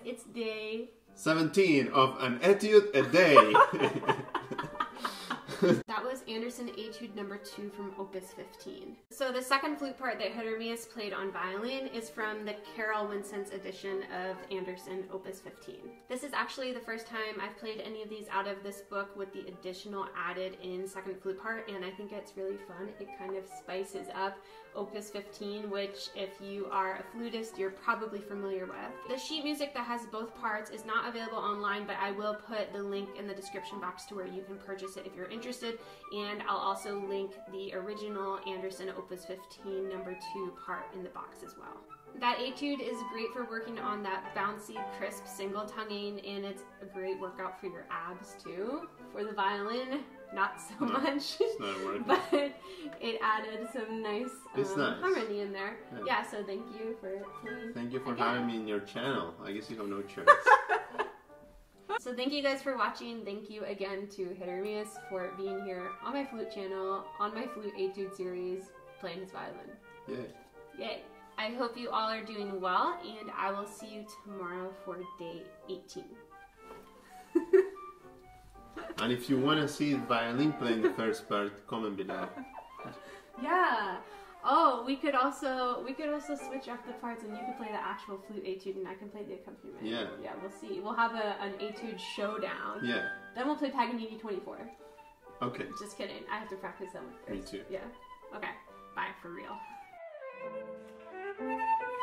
it's day 17 of an etude a day. That was Anderson Etude number 2 from Opus 15. So the second flute part that Hieronymus played on violin is from the Carol Wincenz edition of Anderson Opus 15. This is actually the first time I've played any of these out of this book with the additional added in second flute part, and I think it's really fun. It kind of spices up Opus 15, which if you are a flutist, you're probably familiar with. The sheet music that has both parts is not available online, but I will put the link in the description box to where you can purchase it if you're interested, and I'll also link the original Anderson Opus 15 number 2 part in the box as well. That etude is great for working on that bouncy, crisp single tonguing, and it's a great workout for your abs too. For the violin, not so much, It's not working. but it added some nice, Nice. harmony in there. Yeah. So thank you for playing. Thank you for having me in your channel. I guess you have no choice. So thank you guys for watching. Thank you again to Hieronymus for being here on my flute channel, on my flute etude series, playing his violin. Yay. Yay! I hope you all are doing well, and I will see you tomorrow for day 18. And if you want to see violin playing the first part, comment below. Yeah. Oh, we could also switch up the parts, and you can play the actual flute etude, and I can play the accompaniment. Yeah. Yeah, we'll see. We'll have an etude showdown. Yeah. Then we'll play Paganini 24. Okay. Just kidding. I have to practice them first. Me too. Yeah. Okay. Bye for real.